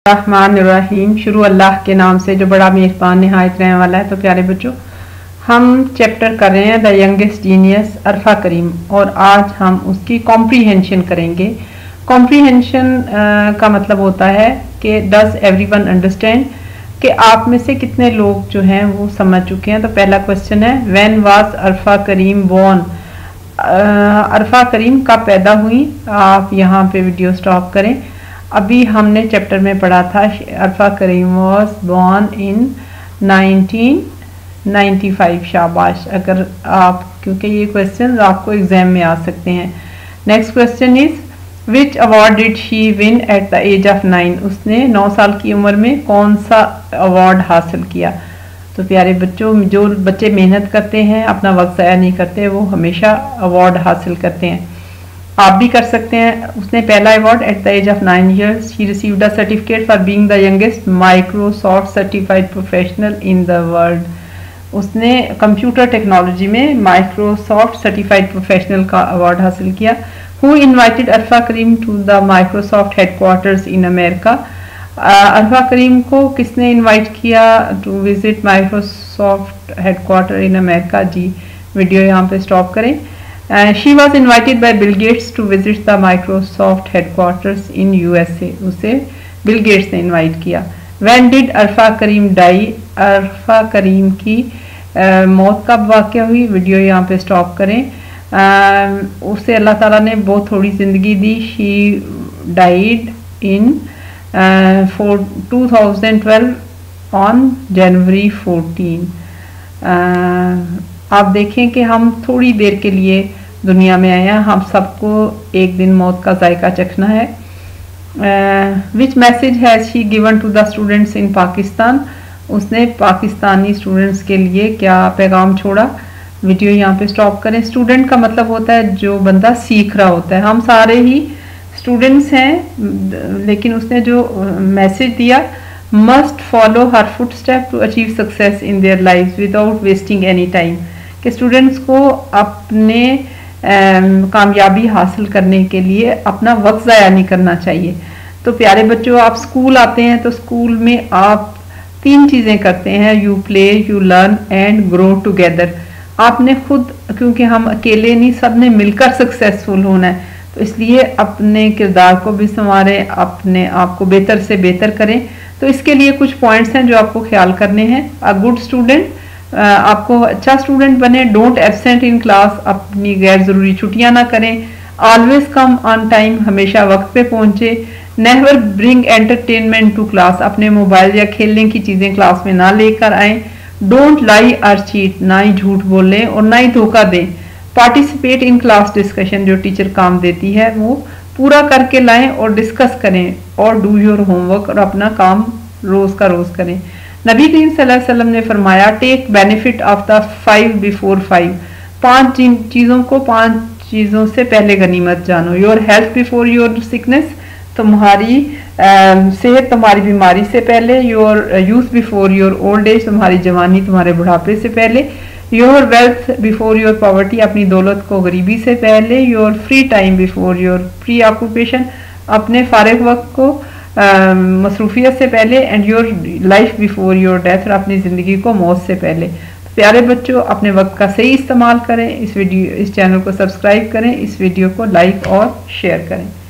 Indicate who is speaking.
Speaker 1: रहमान शुरू अल्लाह के नाम से जो बड़ा मेहरबान निहायत रहने वाला है। तो प्यारे बच्चों, हम चैप्टर कर रहे हैं the youngest genius Arfa Karim और आज हम उसकी कॉम्प्रीहेंशन करेंगे। कॉम्प्रीहेंशन का मतलब होता है कि डज एवरीवन अंडरस्टैंड, कि आप में से कितने लोग जो हैं वो समझ चुके हैं। तो पहला क्वेश्चन है when was Arfa Karim born, Arfa Karim कब पैदा हुई। आप यहाँ पे वीडियो स्टॉप करें। अभी हमने चैप्टर में पढ़ा था अरफा करीम वाज बोर्न इन 1995। शाबाश, अगर आप, क्योंकि ये क्वेश्चन आपको एग्जाम में आ सकते हैं। Next question is which award did she win at the age of 9। उसने 9 साल की उम्र में कौन सा अवार्ड हासिल किया। तो प्यारे बच्चों, जो बच्चे मेहनत करते हैं, अपना वक्त ज़ाया नहीं करते, वो हमेशा अवार्ड हासिल करते हैं। आप भी कर सकते हैं। उसने पहला award at the age of 9 years she received a certificate for being the youngest Microsoft certified professional in the world. उसने कंप्यूटर टेक्नोलॉजी में माइक्रोसॉफ्ट सर्टिफाइड प्रोफेशनल का अवार्ड हासिल किया। Who invited Arfa Karim to the Microsoft headquarters in America. Arfa Karim को किसने invite किया to visit Microsoft headquarter in America. जी, video यहाँ पे स्टॉप करें। She was invited by Bill gets to visit the Microsoft headquarters in USA। उसे बिल गेट्स ने invite किया। When did Arfa Karim die. Arfa Karim की मौत कब वाक़या हुई। वीडियो यहाँ पे स्टॉप करें। उसे अल्लाह ताला ने बहुत थोड़ी ज़िंदगी दी। She died in 2012 on January 14। आप देखें कि हम थोड़ी देर के लिए दुनिया में आए हैं, हम सबको एक दिन मौत का जायका चखना है। Which message has she given to the students in Pakistan. उसने पाकिस्तानी स्टूडेंट्स के लिए क्या पैगाम छोड़ा। वीडियो यहाँ पे स्टॉप करें। स्टूडेंट का मतलब होता है जो बंदा सीख रहा होता है। हम सारे ही स्टूडेंट्स हैं, लेकिन उसने जो मैसेज दिया, must follow her foot step to achieve success in their life without wasting any time. कि स्टूडेंट्स को अपने कामयाबी हासिल करने के लिए अपना वक्त ज़ाया नहीं करना चाहिए। तो प्यारे बच्चों, आप स्कूल आते हैं तो स्कूल में आप 3 चीज़ें करते हैं, you play, you learn and grow together. आपने खुद, क्योंकि हम अकेले नहीं, सब ने मिलकर सक्सेसफुल होना है, तो इसलिए अपने किरदार को भी संवारें, अपने आप को बेहतर से बेहतर करें। तो इसके लिए कुछ पॉइंट्स हैं जो आपको ख्याल करने हैं। अ गुड स्टूडेंट, आपको अच्छा स्टूडेंट बने। डोंट एब्सेंट इन क्लास, अपनी गैर ज़रूरी छुट्टियां ना करें। ऑलवेज कम ऑन टाइम, हमेशा वक्त पे पहुंचे। Never bring entertainment to class, अपने मोबाइल या खेलने की चीज़ें क्लास में ना लेकर आएँ। डोंट लाई और चीट, ना ही झूठ बोलें और ना ही धोखा दें। पार्टिसिपेट इन क्लास डिस्कशन, जो टीचर काम देती है वो पूरा करके लाएं और डिस्कस करें। और डू योर होमवर्क, और अपना काम रोज़ का रोज़ करें। नबी करीम सल्लल्लाहु अलैहि वसल्लम ने फरमाया take benefit of the 5 before 5। 5 चीज़ों को 5 चीज़ों से पहले गनीमत जानो। Your health before your sickness, तुम्हारी सेहत तुम्हारी बीमारी से पहले। Your youth before your old age, तुम्हारी जवानी तुम्हारे बुढ़ापे से पहले। Your wealth before your poverty, अपनी दौलत को गरीबी से पहले। Your free time before your preoccupation, अपने फारिग वक्त को मसरूफियत से पहले। And your life before your death, अपनी ज़िंदगी को मौत से पहले। तो प्यारे बच्चों, अपने वक्त का सही इस्तेमाल करें। इस चैनल को सब्सक्राइब करें, इस वीडियो को लाइक और शेयर करें।